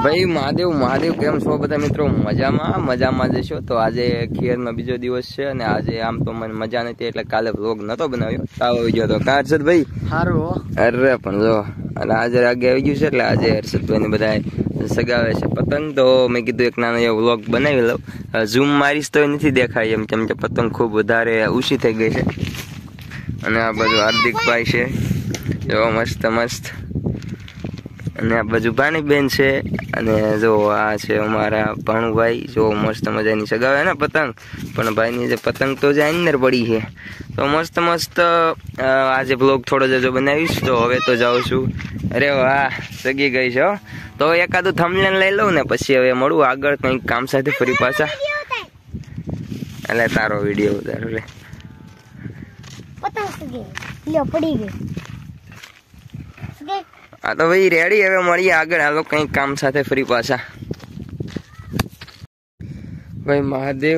ભાઈ મહાદેવ મહાદેવ કેમ છો બધા મિત્રો? મજામાં જશો તો આજે ખેરનો બીજો દિવસ છે અને આજે આમ તો મને મજા નથી એટલે કાલે વ્લોગ નતો બનાવ્યો, તાવ આવી ગયો તો કા હર્ષદભાઈ? સારું. અરે પણ જો અને આજે આગે આવી ગયું છે એટલે આજે હર્ષદભાઈ ને બધા સગાવે છે પતંગ, તો મેં કીધું એક નાનો એવો વ્લોગ બનાવી લઉં. ઝૂમ મારીશ તો નથી દેખાય એમ, કેમ કે પતંગ ખૂબ વધારે ઊંચી થઈ ગઈ છે. અને આ બધું હાર્દિકભાઈ છે જો મસ્ત મસ્ત, અને આ બાજુ ભાણીબેન છે, અને જો આ છે અમારા ભાણુભાઈ, જો મસ્ત મજાની સગાવે ને પતંગ, પણ ભાઈની જે પતંગ તો જે અંદર પડી છે. તો મસ્ત મસ્ત આજે બ્લોગ થોડો જો બનાવીશ. તો હવે તો જાઉં છું. અરે વાહ સગી ગઈ છે. તો એકાદું થંબનેલ લઈ લઉં ને પછી હવે મળું આગળ કંઈક કામ સાથે ફરી પાછા. એટલે તારો વિડીયો ઉતારો લે. હા તો ભાઈ રેડી, હવે મળીએ આગળ, હાલો કંઈક કામ સાથે ફરી પાછા. ભાઈ મહાદેવ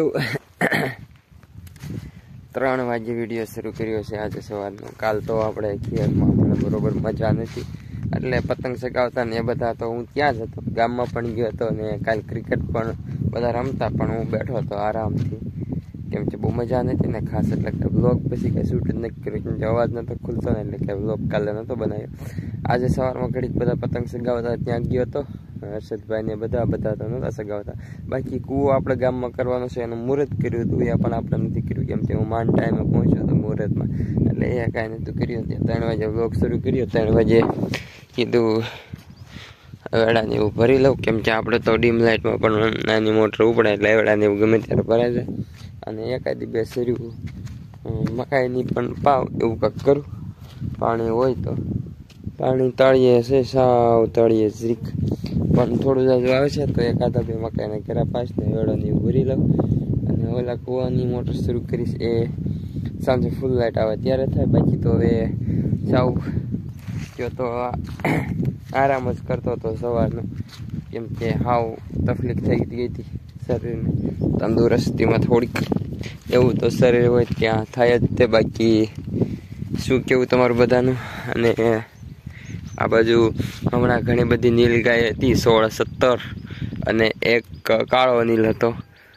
3 વાગે વિડીયો શરૂ કર્યો છે આજે સવારનો. કાલ તો આપણે ખેરમાં મને બરોબર મજા નથી એટલે પતંગ ચગાવતા ને એ બધા તો હું ત્યાં જ હતો, ગામમાં પણ ગયો હતો, ને કાલ ક્રિકેટ પણ બધા રમતા પણ હું બેઠો હતો આરામથી, કેમ કે બહુ મજા નથી ને ખાસ, એટલે કે વ્લોગ પછી કંઈ શૂટ જ નથી કર્યું, કેમ કે અવાજ નતો ખુલતો ને એટલે કે વ્લોગ કાલે નહોતો બનાવ્યો. આજે સવારમાં ઘડીક બધા પતંગ ચગાવતા ત્યાં ગયો હતો, હર્ષદભાઈ ને બધા તો નહોતા ચગાવતા. બાકી કૂવો આપણે ગામમાં કરવાનો છે એનું મુહૂર્ત કર્યું હતું, એ પણ આપણે નથી કર્યું, કેમ કે હું માંડ ટાઈમે પહોંચ્યો હતો મુહૂર્તમાં, એટલે એ કાંઈ નહોતું કર્યું. 3 વાગે વ્લોગ શરૂ કર્યો. 3 વાગે કીધું વેળાને એવું ભરી લઉં, કેમ કે આપણે તો ડીમ લાઇટમાં પણ નાની મોટર ઉપડે એટલે વેળાને એવું ગમે ત્યારે ભરાય જાય. અને એકાદી 2 શેરીઓ મકાઈની પણ પાવ એવું કંઈક કરું. પાણી હોય તો પાણી તળીએ છે, સાવ તળીએ જીરીક પણ થોડું જાજુ આવે છે તો એકાદા 2 મકાઈના ઘેરા પાસ ને વેળાને એવું ભરી લઉં. અને ઓલા કૂવાની મોટર શરૂ કરીશ, એ સાંજે ફૂલ લાઇટ આવે ત્યારે થાય. બાકી તો હવે સાવ કયો તો આરામ જ કરતો હતો સવારનો, કેમ કે હાવ તકલીફ થઈ ગઈ હતી શરીરને, તંદુરસ્તીમાં થોડીક એવું તો શરીર હોય ત્યાં થાય જ તે. બાકી શું કેવું તમારું બધાનું? અને આ બાજુ હમણાં ઘણી બધી નીલગાય હતી, 16-17, અને એક કાળો નીલ હતો,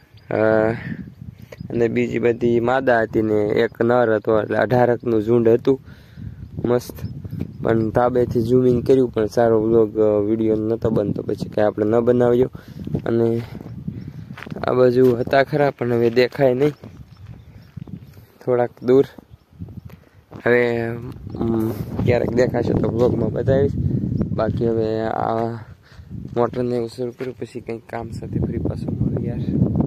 અને બીજી બધી માદા હતી ને એક નર હતો, એટલે 18નું ઝુંડ હતું મસ્ત. પણ ધાબેથી ઝૂમિંગ કર્યું પણ સારો વ્લોગ વિડીયો નહોતો બનતો, પછી કાંઈ આપણે ન બનાવ્યો. અને આ બાજુ હતા ખરા પણ હવે દેખાય નહીં, થોડાક દૂર. હવે ક્યારેક દેખાશે તો બ્લોગમાં બતાવીશ. બાકી હવે આ મોટરને એવું શરૂ કર્યું પછી કંઈક કામ સાથે ફરી પાછું મળ્યું યાર.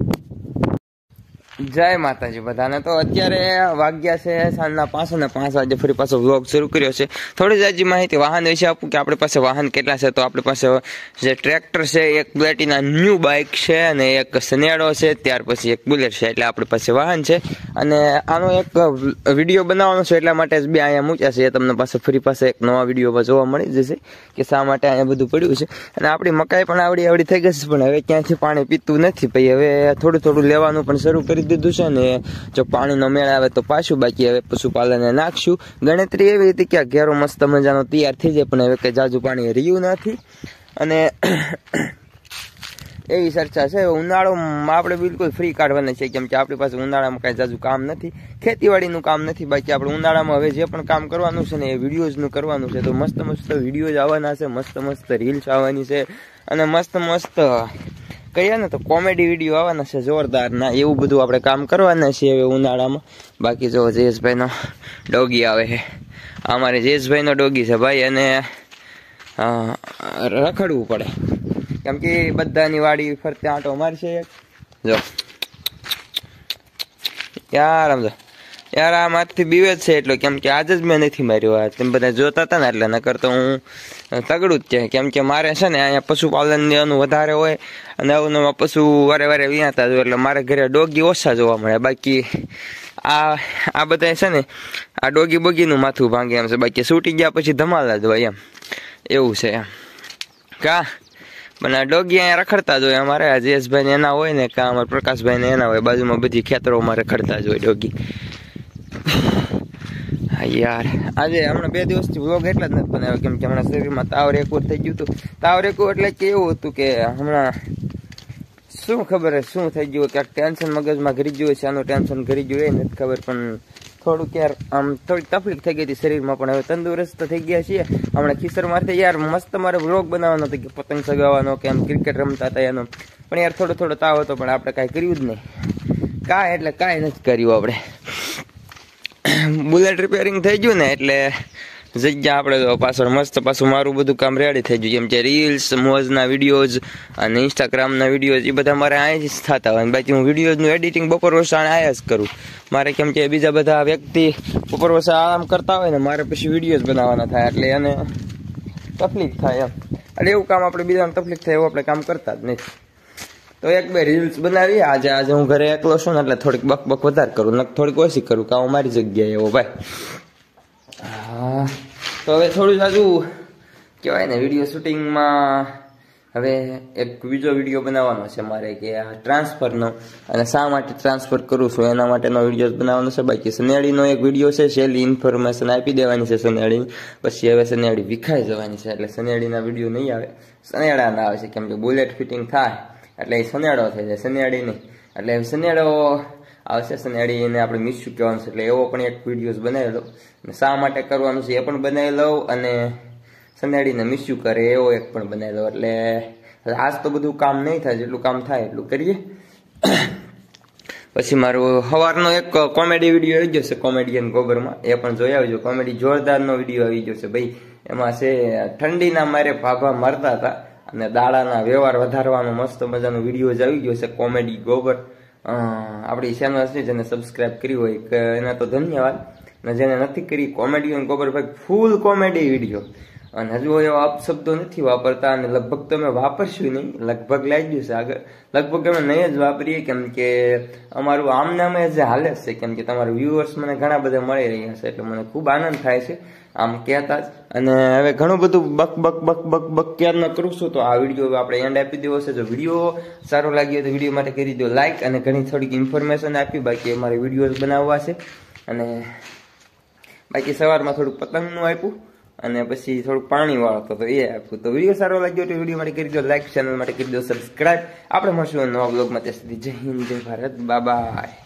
જય માતાજી બધાને. તો અત્યારે વાગ્યા છે સાંજના 5 અને 5 વાગે ફરી પાછો વ્લોગ શરૂ કર્યો છે. થોડી જાજી માહિતી વાહન વિશે આપું કે આપણી પાસે વાહન કેટલા છે. તો આપણી પાસે જે ટ્રેક્ટર છે, એક પ્લેટિના ન્યૂ બાઇક છે, અને એક સનેડો છે, ત્યાર પછી એક બુલેટ છે, એટલે આપણી પાસે વાહન છે. અને આનો એક વિડીયો બનાવવાનો છે એટલા માટે જ 2 અહીંયા મૂક્યા છે, એ તમને પાસે ફરી પાસે એક નવા વિડીયોમાં જોવા મળી જશે કે શા માટે અહીંયા બધું પડ્યું છે. અને આપણી મકાઈ પણ આવડી થઈ ગઈ છે, પણ હવે ક્યાંથી પાણી પીતું નથી ભાઈ. હવે થોડું લેવાનું પણ શરૂ કરી દીધું છે, ને જો પાણીનો મેળ આવે તો પાછું. બાકી હવે પશુપાલનને નાખશું. ગણતરી એવી હતી કે ઘેરો મસ્ત મજાનો તૈયાર થઈ જાય, પણ હવે કંઈ જાજુ પાણી રહ્યું નથી. અને એવી ચર્ચા છે, ઉનાળોમાં આપણે બિલકુલ ફ્રી કાઢવાના છે, કેમ કે આપણી પાસે ઉનાળામાં કાંઈ જાજુ કામ નથી, ખેતીવાડીનું કામ નથી. બાકી આપણે ઉનાળામાં હવે જે પણ કામ કરવાનું છે ને એ વિડીયોઝનું કરવાનું છે. તો મસ્ત વિડીયોઝ આવવાના છે, મસ્ત રીલ્સ આવવાની છે, અને મસ્ત કહીએ ને તો કોમેડી વિડીયો આવવાના છે જોરદાર ના, એવું બધું આપણે કામ કરવાના છીએ હવે ઉનાળામાં. બાકી જો જયેશભાઈનો ડોગી આવે છે, અમારે જયેશભાઈનો ડોગી છે ભાઈ, અને રખડવું પડે કેમ કે બધાની વાડી ફરતે આંટો મારશે. જો યાર સમજો યાર, આ માથથી બીવે જ છે એટલો, કેમ કે આજે જ મેં નથી માર્યો. આ તમે બધા જોતા હતા ને એટલે નકર તો હું તગડું જ છે, કેમ કે મારે છે ને અહીંયા પશુપાલનનું વધારે હોય, અને આવું પશુ વારે વિયાતા જ હોય, એટલે મારે ઘરે ડોગી ઓછા જોવા મળે. બાકી આ બધા છે ને આ ડોગી બોગીનું માથું ભાંગે એમ છે. બાકી છૂટી ગયા પછી ધમાલા જ હોય એમ, એવું છે એમ કા. પણ આ ડોગી અહીંયા રખડતા જ હોય અમારે. આ જયેશભાઈ ને એના હોય ને કા અમારે પ્રકાશભાઈ ને એના હોય, બાજુમાં બધી ખેતરો અમારે રખડતા જ હોય ડોગી. યાર આજે હમણાં 2 દિવસથી વ્લોગ એટલે જ નથી બનાવ્યો કેમ કે હમણાં શરીરમાં તાવ રેકોર થઈ ગયું હતું. તાવ રેકોર એટલે કે એવું હતું કે હમણાં શું ખબર શું થઈ ગયું, ક્યાંક ટેન્શન મગજમાં ઘરી ગયું છે. આનું ટેન્શન ઘરી ગયું એ નથી ખબર, પણ થોડુંક યાર આમ થોડીક તકલીફ થઈ ગઈ હતી શરીરમાં. પણ હવે તંદુરસ્ત થઈ ગયા છીએ. હમણાં ખીસરમાંથી યાર મસ્ત મારે વ્લોગ બનાવવાનો હતો કે પતંગ ચગાવવાનો કે આમ ક્રિકેટ રમતા હતા એનો, પણ યાર થોડો તાવ હતો પણ આપણે કાંઈ કર્યું જ નહીં. કાંઈ એટલે કાંઈ નથી કર્યું આપણે. બુલેટ રિપેરિંગ થઈ ગયું ને એટલે જગ્યા આપણે તો પાછળ મસ્ત પાછું મારું બધું કામ રેડી થઈ ગયું. જેમ કે રીલ્સ, મોજના વિડીયોઝ અને ઇન્સ્ટાગ્રામના વિડીયોઝ એ બધા મારે અહીં જ થતા હોય. બાકી હું વિડીયોઝનું એડિટિંગ બપોર વસા અહીંયા જ કરું. મારે કેમ કે બીજા બધા વ્યક્તિ બપોર વસા આરામ કરતા હોય ને મારે પછી વિડીયોઝ બનાવવાના થાય એટલે એને તકલીફ થાય એમ. એટલે એવું કામ આપણે બીજાને તકલીફ થાય એવું આપણે કામ કરતા જ નથી. તો 1-2 રીલ્સ બનાવી. આજે હું ઘરે એકલો છું ને એટલે થોડીક બક વધારે કરું, ને થોડીક ઓછી કરું કામ મારી જગ્યાએ એવો ભાઈ. હા તો હવે થોડું જાજુ કહેવાય ને વિડીયો શૂટિંગમાં હવે એક બીજો વિડીયો બનાવવાનો છે મારે કે આ ટ્રાન્સફરનો, અને શા માટે ટ્રાન્સફર કરું છું એના માટેનો વિડીયો બનાવવાનો છે. બાકી સનેડીનો એક વિડીયો છે, સહેલી ઇન્ફોર્મેશન આપી દેવાની છે સનેડીની. પછી હવે સનેડી વિખાઈ જવાની છે એટલે સનેડીના વિડીયો નહીં આવે, સનેડાના આવે છે. કેમ કે બુલેટ ફિટિંગ થાય એટલે એ સનેડો થઈ જાય, સનેડી નહીં. એટલે સનેડો આવશે, સનેડીને આપણે મિસ્યુ કહેવાનું છે. એટલે એવો પણ એક વિડીયોઝ બનાવી લો, શા માટે કરવાનું છે એ પણ બનાવી લઉં, અને સનેડીને મિસ્યુ કરે એવો એક પણ બનાવી લો. એટલે આજ તો બધું કામ નહીં થાય, જેટલું કામ થાય એટલું કરીએ. પછી મારું સવારનો એક કોમેડી વિડીયો આવી ગયો છે કોમેડિયન ગોબરમાં, એ પણ જોઈ આવજો. કોમેડી જોરદારનો વિડીયો આવી ગયો છે ભાઈ. એમાં છે ઠંડીના મારે ભાભા મારતા હતા અને દાડાના વ્યવહાર વધારવાનો મસ્ત મજાનો વિડીયો જ આવી ગયો છે કોમેડી ગોબર. આપણી ચેનલ છે જેને સબસ્ક્રાઈબ કરી હોય એના તો ધન્યવાદ, અને જેને નથી કરી કોમેડિયન ગોબર ભાઈ ફૂલ કોમેડી વિડીયો. અને હજુ એવા અપશબ્દો નથી વાપરતા, અને લગભગ તો અમે વાપરશું નહીં, લગભગ લાગ્યું છે આગળ, લગભગ અમે નહીં જ વાપરીએ. કેમ કે અમારું આમને અમે જે હાલે છે, કેમ કે તમારા વ્યુઅર્સ મને ઘણા બધા મળી રહ્યા છે એટલે મને ખૂબ આનંદ થાય છે આમ કહેતા જ. અને હવે ઘણું બધું બક ક્યારના કરું છું. તો આ વિડીયો આપણે એન્ડ આપી દેવો છે. જો વિડીયો સારો લાગ્યો તો વિડીયો માટે કરી દો લાઈક, અને ઘણી થોડીક ઇન્ફોર્મેશન આપી. બાકી અમારે વિડીયોઝ બનાવવા છે, અને બાકી સવારમાં થોડુંક પતંગનું આપ્યું, અને પછી થોડુંક પાણી વાળો તો એ આપ્યું. તો વિડીયો સારો લાગ્યો તો વિડીયો માટે કરી દો લાઈક, ચેનલ માટે કરી દો સબસ્ક્રાઈબ. આપણે મળશું નવા બ્લોગમાં. ત્યાં સુધી જય હિન્દ, જય ભારત, બાય બાય.